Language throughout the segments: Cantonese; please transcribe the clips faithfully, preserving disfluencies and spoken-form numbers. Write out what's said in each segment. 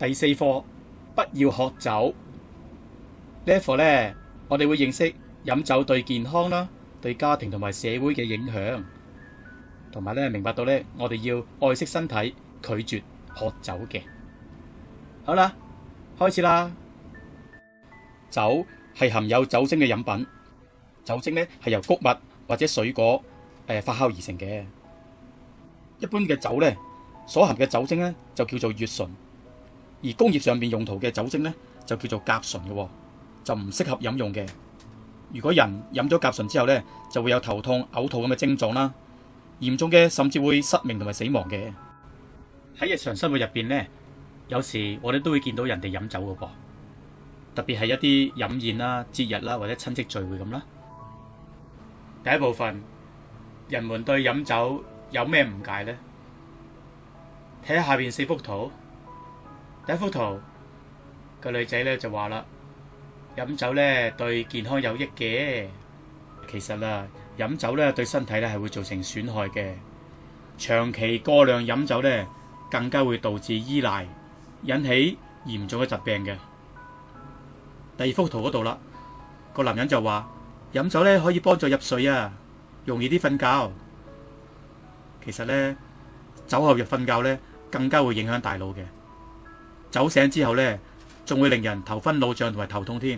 第四課，不要喝酒。呢一課呢，我哋會認識飲酒對健康啦、對家庭同埋社會嘅影響，同埋咧明白到咧，我哋要愛惜身體，拒絕喝酒嘅。好啦，開始啦。酒係含有酒精嘅飲品，酒精咧係由穀物或者水果誒、呃、發酵而成嘅。一般嘅酒咧，所含嘅酒精咧就叫做乙醇，而工業上面用途嘅酒精咧就叫做甲醇嘅，就唔適合飲用嘅。如果人飲咗甲醇之後咧，就會有頭痛、嘔吐咁嘅症狀啦，嚴重嘅甚至會失明同埋死亡嘅。喺日常生活入邊咧，有時我哋都會見到人哋飲酒嘅噃，特別係一啲飲宴啦、節日啦或者親戚聚會咁啦。第一部分，人們對飲酒有咩誤解呢？睇下下邊四幅圖。第一幅圖，個女仔咧就話啦，飲酒咧對健康有益嘅。其實啊，飲酒咧對身體咧係會造成損害嘅。長期過量飲酒咧，更加會導致依賴，引起嚴重嘅疾病嘅。第二幅圖嗰度啦，個男人就話飲酒咧可以幫助入睡啊，容易啲瞓覺。其實咧，酒後入瞓覺咧，更加會影響大腦嘅。酒醒之後咧，仲會令人頭昏腦脹同埋頭痛添。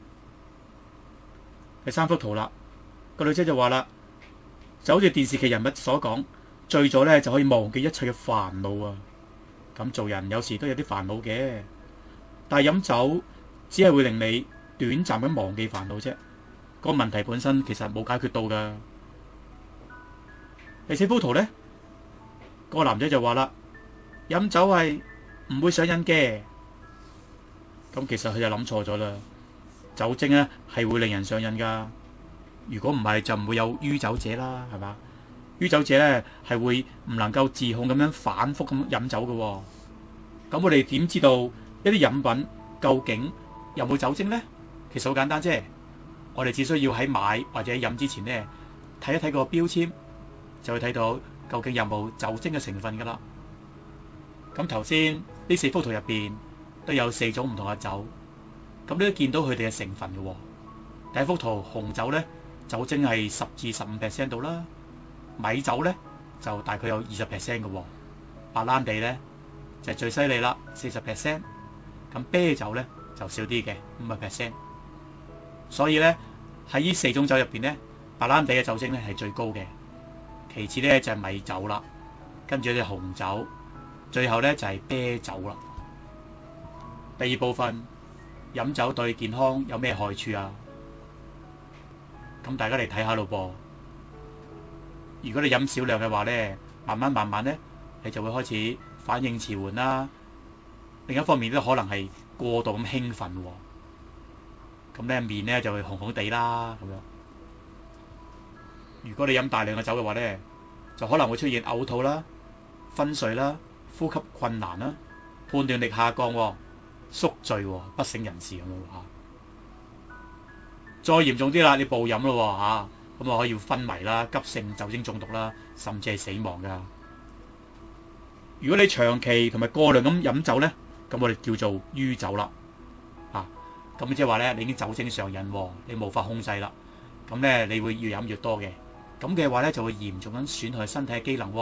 第三幅圖啦，個女仔就話啦，就好似電視劇人物所講，醉咗咧就可以忘記一切嘅煩惱啊。咁做人有時都有啲煩惱嘅，但係飲酒只係會令你短暫咁忘記煩惱啫。個問題本身其實冇解決到噶。第四幅圖呢，個男仔就話啦，飲酒係唔會上癮嘅。咁其實佢就諗錯咗啦。酒精咧係會令人上癮噶。如果唔係就唔會有酗酒者啦，係嘛？酗酒者咧係會唔能夠自控咁樣反覆咁飲酒嘅。咁我哋點知道一啲飲品究竟有冇酒精呢？其實好簡單啫。我哋只需要喺買或者飲之前呢，睇一睇個標籤，就會睇到究竟有冇酒精嘅成分噶啦。咁頭先呢四幅圖入邊都有四種唔同嘅酒，咁你都見到佢哋嘅成分嘅。第一幅圖紅酒呢，酒精係十至十五 percent 度啦，米酒呢，就大概有二十 percent 嘅，白蘭地呢，就係最犀利啦，四十 percent。咁啤酒呢，就少啲嘅，五個 percent。所以咧喺呢四種酒入邊咧，白蘭地嘅酒精咧係最高嘅，其次咧就係米酒啦，跟住咧紅酒，最後咧就係啤酒啦。第二部分，飲酒對健康有咩害處啊？咁大家嚟睇下咯噃。如果你飲少量嘅話咧，慢慢慢慢咧，你就會開始反應遲緩啦。另一方面都可能係過度咁興奮喎。咁咧面咧就會紅紅地啦咁樣。如果你飲大量嘅酒嘅話咧，就可能會出現嘔吐啦、昏睡啦、呼吸困難啦、判斷力下降、宿醉、不省人事咁樣嚇。再嚴重啲啦，你暴飲咯嚇，咁啊可以昏迷啦、急性酒精中毒啦，甚至係死亡噶。如果你長期同埋過量咁飲酒咧，咁我哋叫做酗酒啦。咁即係話咧，你已經酒精上癮，你無法控制啦。咁咧，你會越飲越多嘅。咁嘅話咧，就會嚴重咁損害身體嘅機能。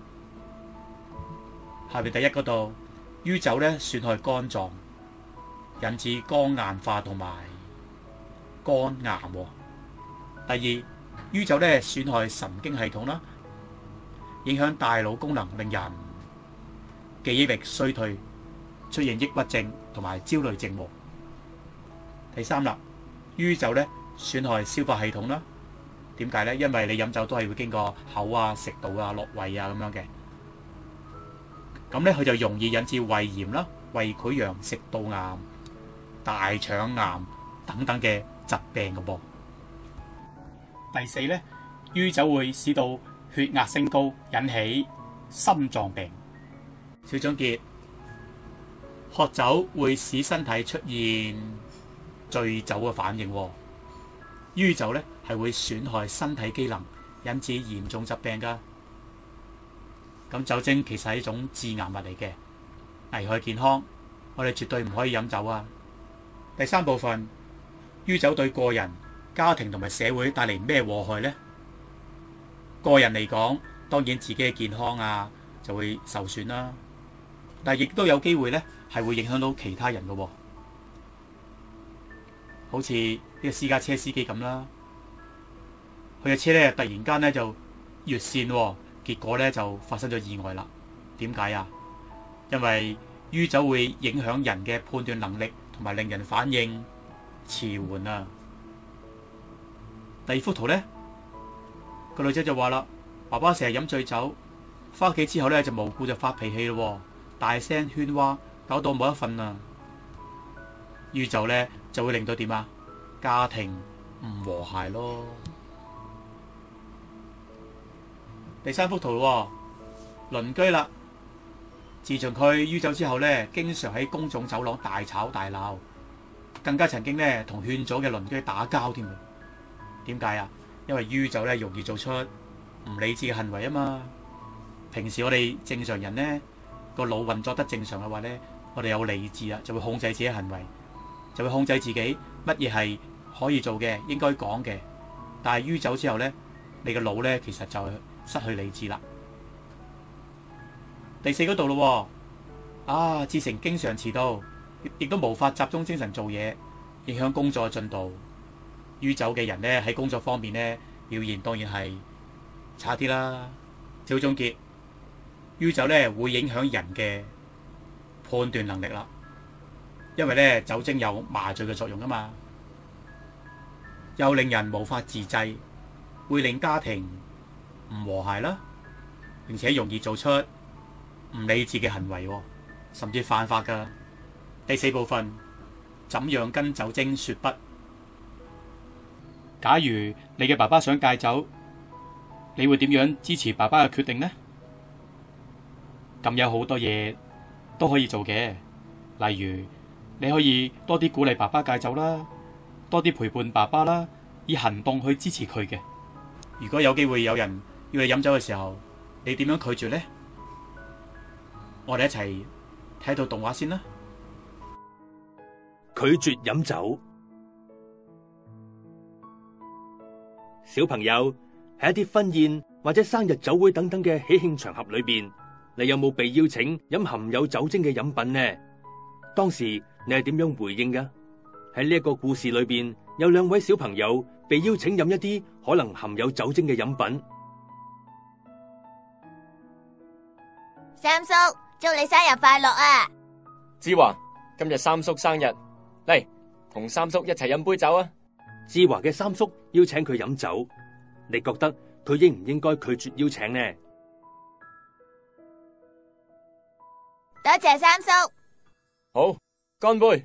下邊第一嗰度，酗酒咧損害肝臟，引致肝硬化同埋肝癌。第二，酗酒咧損害神經系統啦，影響大腦功能，令人記憶力衰退，出現抑鬱症同埋焦慮症。第三啦，酗酒咧損害消化系統啦。點解咧？因為你飲酒都係會經過口啊、食道啊、落胃啊咁樣嘅。咁咧佢就容易引致胃炎啦、胃潰瘍、食道癌、大腸癌等等嘅疾病嘅噃。第四咧，酗酒會使到血壓升高，引起心臟病。小總結，喝酒會使身體出現醉酒嘅反應，酗酒咧係會損害身體機能，引致嚴重疾病噶。咁酒精其實係一種致癌物嚟嘅，危害健康。 我哋絕對唔可以飲酒啊。第三部分，酗酒對個人、家庭同埋社會帶嚟咩禍害呢？個人嚟講，當然自己嘅健康啊就會受損啦，但係亦都有機會咧係會影響到其他人嘅喎。好似呢個私家車司機咁啦，佢嘅車咧突然間咧就越線喎，結果咧就發生咗意外啦。點解啊？因為酗酒會影響人嘅判斷能力，同埋令人反應遲緩啊。第二幅圖咧，個女仔就話啦：爸爸成日飲醉酒，翻屋企之後咧就無故就發脾氣咯，大聲喧嘩，搞到冇得瞓啊。酗酒咧就會令到點啊？家庭唔和諧咯。第三幅圖喎，鄰居啦。自從佢酗酒之後咧，經常喺公眾走廊大吵大鬧，更加曾經咧同勸咗嘅鄰居打交添。點解啊？因為酗酒咧容易做出唔理智嘅行為啊嘛。平時我哋正常人咧個腦運作得正常嘅話咧，我哋有理智啊，就會控制自己行為。就會控制自己乜嘢係可以做嘅，應該講嘅。但係酗酒之後呢，你個腦呢其實就失去理智啦。第四嗰度咯，啊，志成經常遲到，亦都無法集中精神做嘢，影響工作嘅進度。酗酒嘅人呢喺工作方面呢表現當然係差啲啦。小總結，酗酒呢會影響人嘅判斷能力啦。因為咧酒精有麻醉嘅作用啊嘛，又令人無法自制，會令家庭唔和諧啦，並且容易做出唔理智嘅行為，甚至犯法噶。第四部分，怎樣跟酒精說不？假如你嘅爸爸想戒酒，你會點樣支持爸爸嘅決定呢？咁有好多嘢都可以做嘅，例如，你可以多啲鼓勵爸爸戒酒啦，多啲陪伴爸爸啦，以行動去支持佢嘅。如果有機會有人要你飲酒嘅時候，你點樣拒絕呢？我哋一齊睇套動畫先啦。 拒絕飲酒。小朋友喺一啲婚宴或者生日酒會等等嘅喜慶場合裏邊，你有冇被邀請飲含有酒精嘅飲品呢？當時你係點樣回應㗎？喺呢一個故事裏邊，有兩位小朋友被邀請飲一啲可能含有酒精嘅飲品。 三叔，祝你生日快樂啊！ 志華，今日三叔生日，嚟同三叔一齊飲杯酒啊！ 志華嘅三叔邀請佢飲酒，你覺得佢應唔應該拒絕邀請呢？ 多謝三叔。 好，乾杯！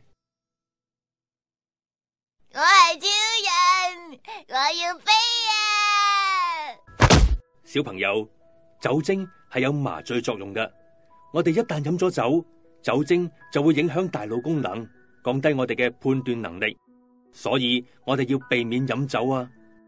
我係超人，我要飛啊！ 小朋友，酒精係有麻醉作用嘅。我哋一旦飲咗酒，酒精就會影響大腦功能，降低我哋嘅判斷能力。所以我哋要避免飲酒啊！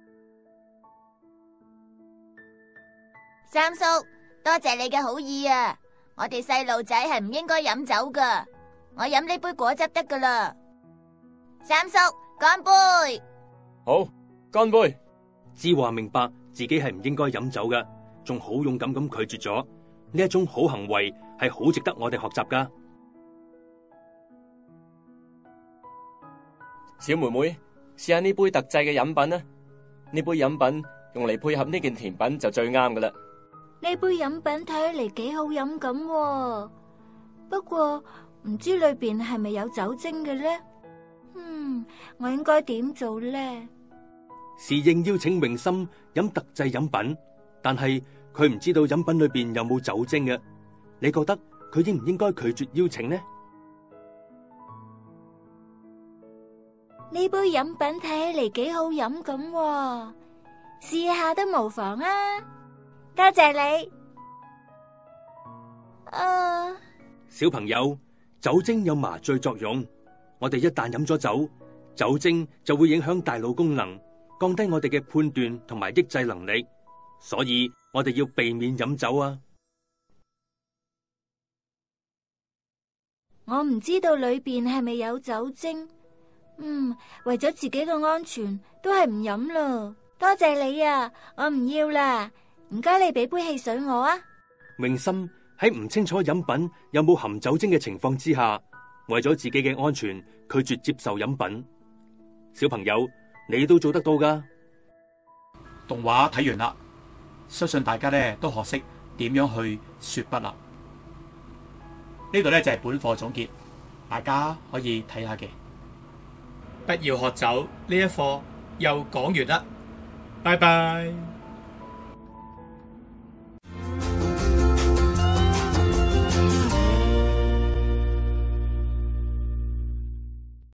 三叔，多謝你嘅好意啊！我哋細路仔係唔應該飲酒噶。我飲呢杯果汁得噶啦。三叔，乾杯！ 好，乾杯！ 志華明白自己係唔應該飲酒嘅，仲好勇敢咁拒絕咗。呢一種好行為係好值得我哋學習噶。 小妹妹，試下呢杯特製嘅飲品啊！呢杯飲品用嚟配合呢件甜品就最啱噶啦。 呢杯飲品睇起嚟幾好飲咁，不過唔知裏邊係咪有酒精嘅呢？嗯，我應該點做呢？ 侍應邀請榮森飲特製飲品，但係佢唔知道飲品裏邊有冇酒精嘅。你覺得佢應唔應該拒絕邀請呢？ 呢杯飲品睇起嚟幾好飲咁，試下都無妨啊！多謝你。啊， 小朋友，酒精有麻醉作用，我哋一旦飲咗酒，酒精就會影響大腦功能，降低我哋嘅判斷同埋抑制能力，所以我哋要避免飲酒啊！ 我唔知道裏邊係咪有酒精。嗯，為咗自己嘅安全，都係唔飲啦。多謝你啊，我唔要啦。唔該，你俾杯汽水我啊。 榮森喺唔清楚飲品有冇含酒精嘅情況之下，為咗自己嘅安全，拒絕接受飲品。小朋友，你都做得到噶。 動畫睇完啦，相信大家咧都學識點樣去說不啦。呢度咧就係本課總結，大家可以睇下嘅。不要喝酒呢一課又講完啦，拜拜。